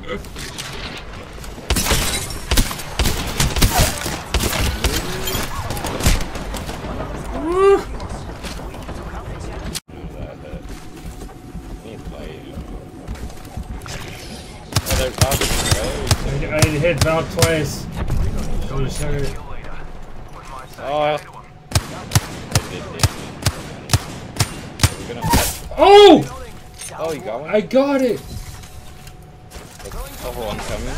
I hit Valk twice. Go to shirt. Oh! Oh, you got one? I got it! Level 1 coming.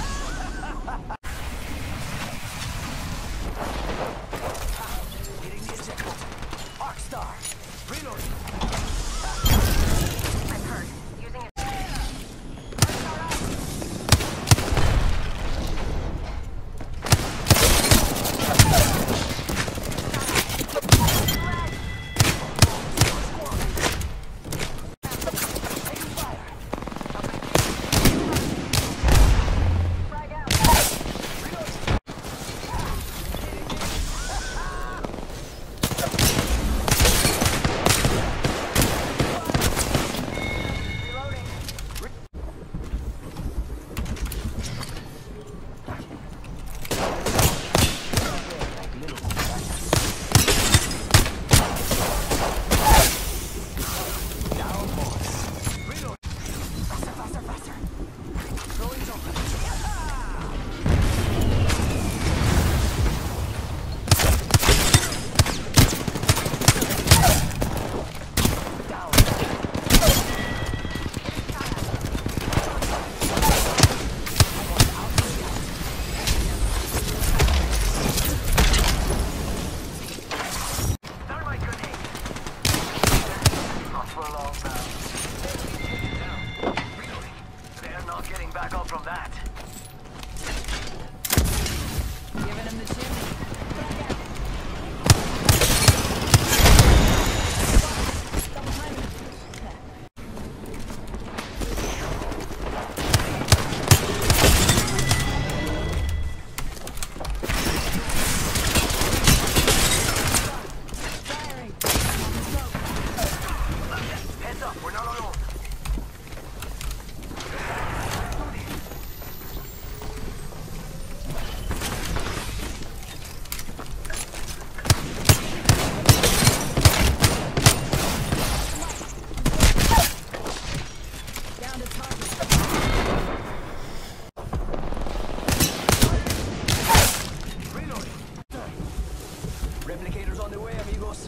Replicators on the way, amigos.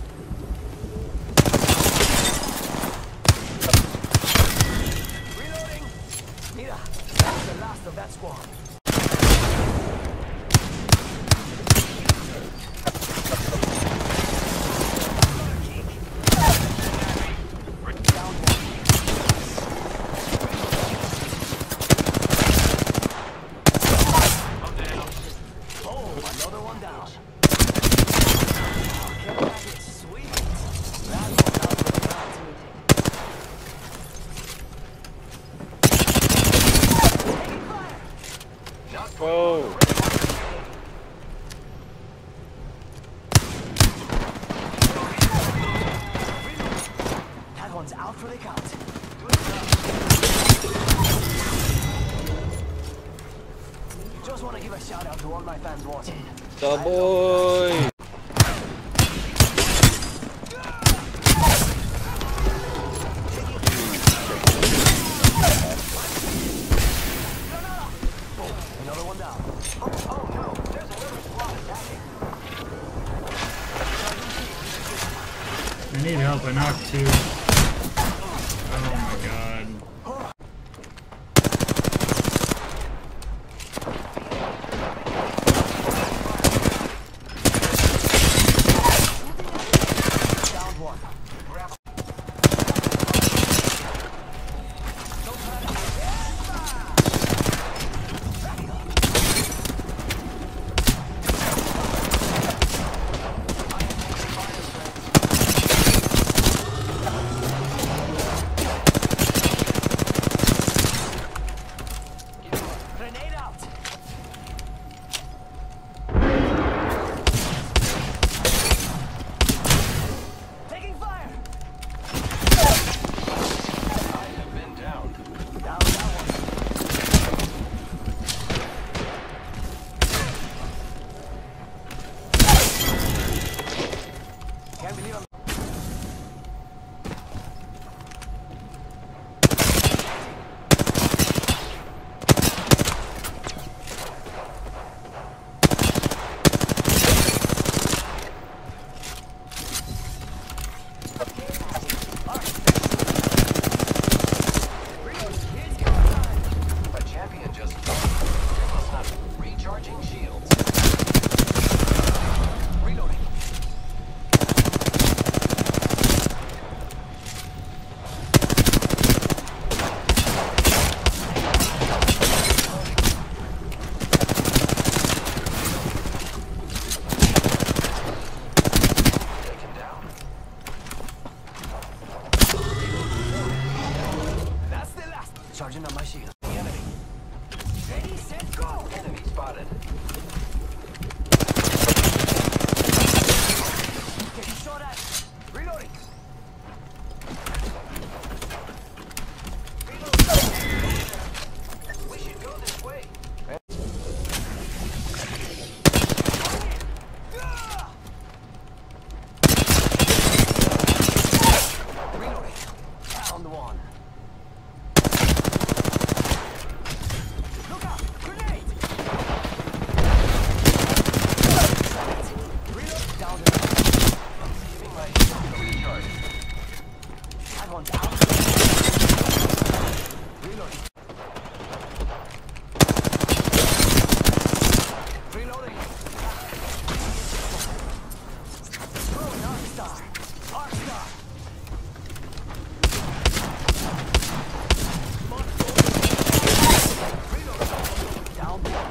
Reloading. Mira, that's the last of that squad. Whoa! That one's out for the count. Just want to give a shout out to all my fans watching. The boy! Another one down. Oh no, there's another squad attacking. I need help. I knocked two. Oh my god. Down one. Charging on my shield. The enemy. Ready, set, go! Enemy spotted. Getting shot at. Reloading. We should go this way. Reloading. Found one. Look out! Grenade! Reload. Down the giving my shield a recharge. That one's out. Reloading. Reloading. Throwing Arc Star. Arc Star. Reloading. Down one.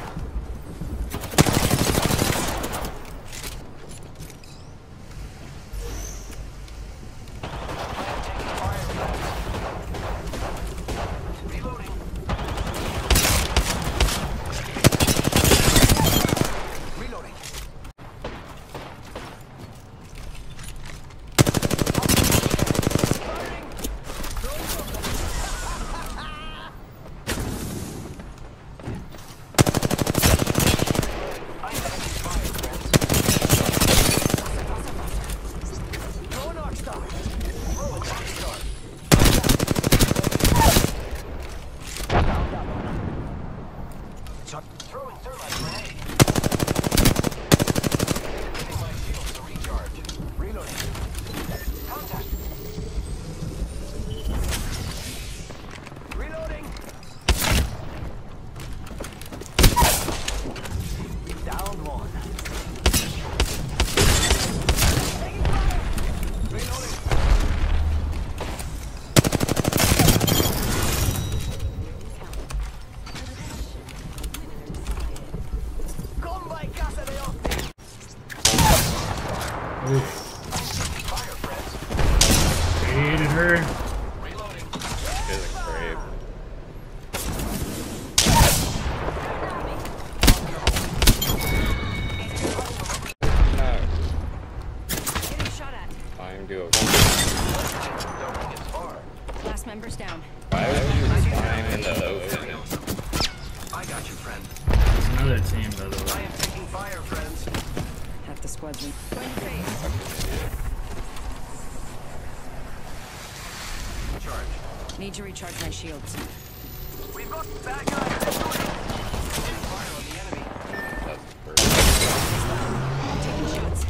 Reloading. Reloading. Firing. Throwing something. I'm taking fire, friends. Throwing Arc Star. Throwing Arc Star. Down that one. Throwing thermite grenade. Giving my shields a recharge. Reloading. Contact. Reloading. Down one. Taking fire. Reloading. Come by casa de Austin. Oof. Fire, friends. Hated her. Reloading. Good crave. No. Getting shot at. Fine, do it. Don't think it's far. Last member's down. Why would you climb in the open? I got you, friend. It's another team, by the I way. am taking fire, friends. Half the squad's in. Going to phase. Charge. Need to recharge my shields. We've got bad guys. Taking fire on the enemy. That's perfect. Taking shots.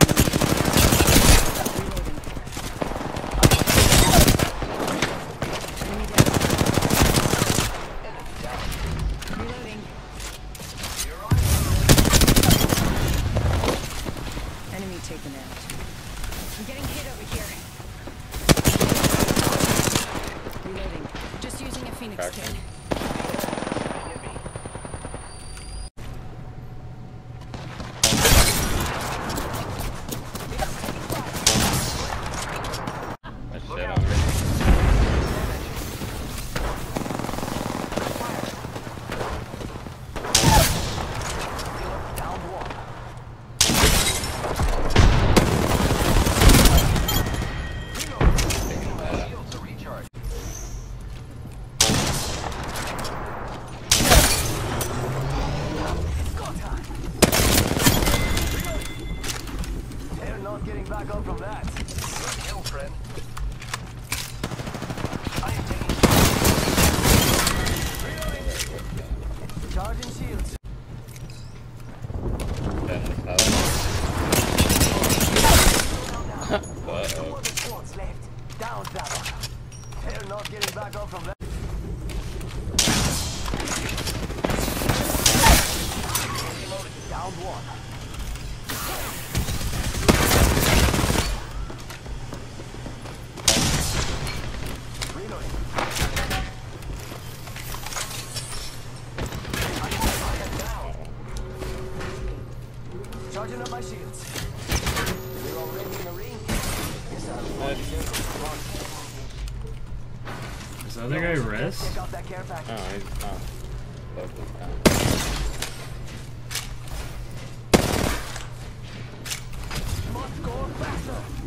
Reloading. Enemy down. Reloading. You're on. Enemy taken out. I'm getting hit over here. Reloading. Just using a Phoenix Crack. kit. That shit on me. Down one. Taking my shield to recharge. It's go time. Reloading. They're not getting back up from that. Good kill, friend. I am taking. Reloading. Charging shields. Then the other Two Uh-oh. other squads left. Down that one. They're not getting back up from that. Down one. Reloading. I am down. Charging up my shields. We're already in the ring. Guess I'll be more careful. Is the other guy res? Check out that care package. No, he's not. Both is down. Must go faster.